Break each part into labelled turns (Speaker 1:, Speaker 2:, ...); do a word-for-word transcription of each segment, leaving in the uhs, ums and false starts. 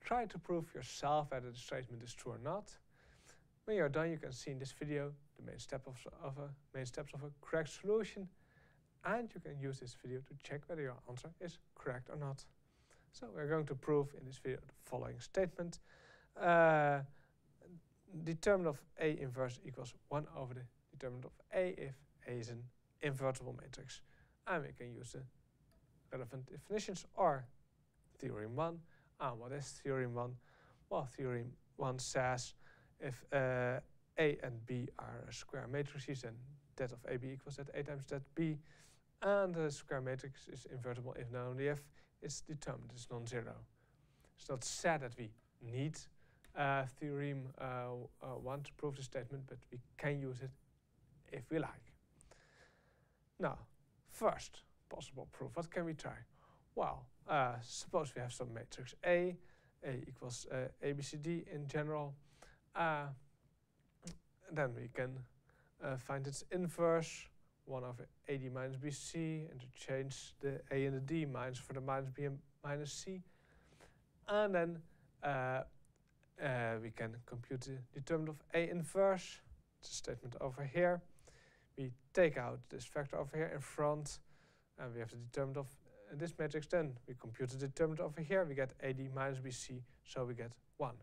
Speaker 1: try to prove yourself whether the statement is true or not. When you're done, you can see in this video the main, step of, of a, main steps of a correct solution, and you can use this video to check whether your answer is correct or not. So we're going to prove in this video the following statement. Uh, determinant of A inverse equals one over the determinant of A if A is an invertible matrix. And we can use the relevant definitions or theorem one. And what is theorem one? Well, theorem one says if uh, A and B are square matrices, then that of A B equals that A times that B. And the square matrix is invertible if and only if it's determined, it's non-zero. It's not said that we need uh, theorem uh, uh, one to prove the statement, but we can use it if we like. Now, first possible proof, what can we try? Well, uh, suppose we have some matrix A, A equals uh, A B C D in general. Uh, then we can uh, find its inverse, one over A D minus B C, interchange the A and the D minus for the minus B and minus C. And then uh, uh, we can compute the determinant of A inverse, it's a statement over here. We take out this factor over here in front, and we have the determinant of uh, this matrix. Then we compute the determinant over here, we get A D minus B C, so we get one.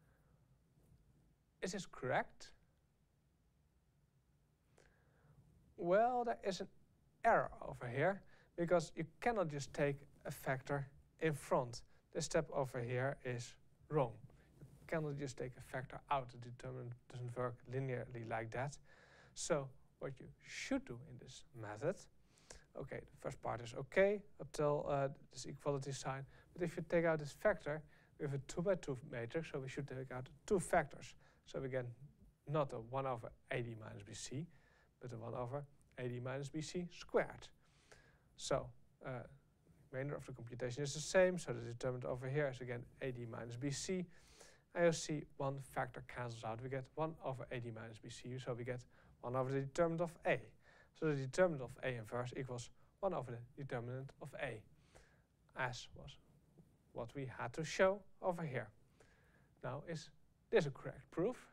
Speaker 1: Is this correct? Well, there is an error over here, because you cannot just take a factor in front. This step over here is wrong. You cannot just take a factor out. The determinant doesn't work linearly like that. So what you should do in this method, okay, the first part is okay up till uh, this equality sign. But if you take out this factor, we have a two by two matrix, so we should take out two factors. So we get not a one over A D minus B C, but a one over A D minus B C squared. So uh, the remainder of the computation is the same, so the determinant over here is again A D minus B C. And you'll see one factor cancels out. We get one over A D minus B C, so we get one over the determinant of A. So the determinant of A inverse equals one over the determinant of A, as was what we had to show over here. Now, is this a correct proof?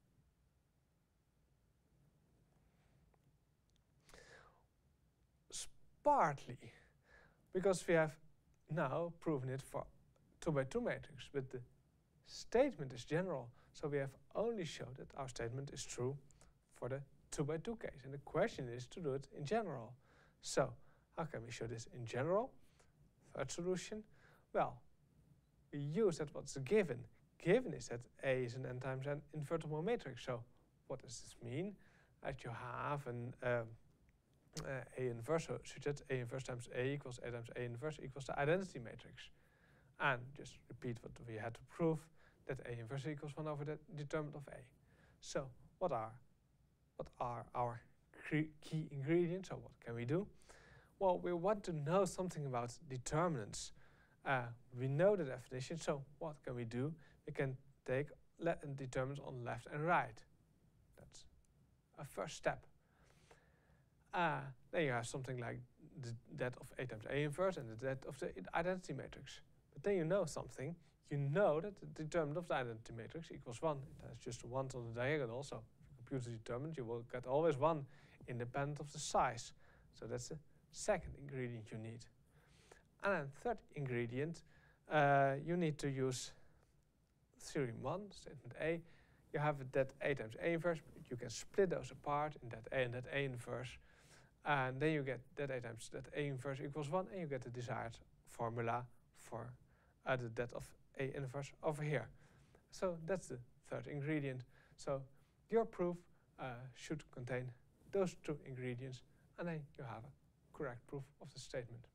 Speaker 1: Partly, because we have now proven it for two by two matrix, but the statement is general, so we have only shown that our statement is true for the two by two case, and the question is to do it in general. So, how can we show this in general? Third solution, well, we use that what's given. Given is that A is an n times n invertible matrix, so what does this mean? That you have an uh, Uh, A inverse, such that A inverse times A equals A times A inverse equals the identity matrix. And just repeat what we had to prove, that A inverse equals one over the determinant of A. So what are, what are our key ingredients? So what can we do? Well, we want to know something about determinants. Uh, we know the definition, so what can we do? We can take determinants on left and right. That's a first step. Uh, then you have something like the, that of A times A inverse and the, that of the identity matrix. But then you know something. You know that the determinant of the identity matrix equals one. It has just one on the diagonal, so if you compute the determinant, you will get always one independent of the size. So that's the second ingredient you need. And then third ingredient, uh, you need to use theorem one, statement A. You have that A times A inverse, but you can split those apart in that A and that A inverse. And then you get that A times that A inverse equals one, and you get the desired formula for uh, the that of A inverse over here. So that's the third ingredient. So your proof uh, should contain those two ingredients, and then you have a correct proof of the statement.